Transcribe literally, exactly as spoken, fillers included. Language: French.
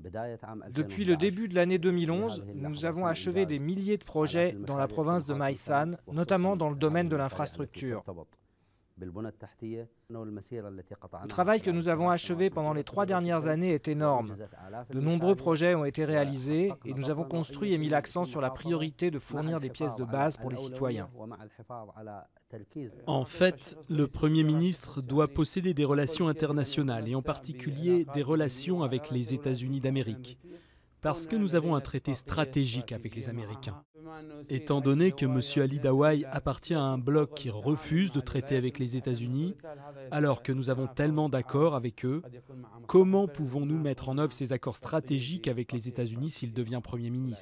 Depuis le début de l'année deux mille onze, nous avons achevé des milliers de projets dans la province de Maysan, notamment dans le domaine de l'infrastructure. Le travail que nous avons achevé pendant les trois dernières années est énorme. De nombreux projets ont été réalisés et nous avons construit et mis l'accent sur la priorité de fournir des pièces de base pour les citoyens. En fait, le Premier ministre doit posséder des relations internationales et en particulier des relations avec les États-Unis d'Amérique, parce que nous avons un traité stratégique avec les Américains. Étant donné que M. Ali Dawai appartient à un bloc qui refuse de traiter avec les États-Unis, alors que nous avons tellement d'accords avec eux, comment pouvons-nous mettre en œuvre ces accords stratégiques avec les États-Unis s'il devient Premier ministre ?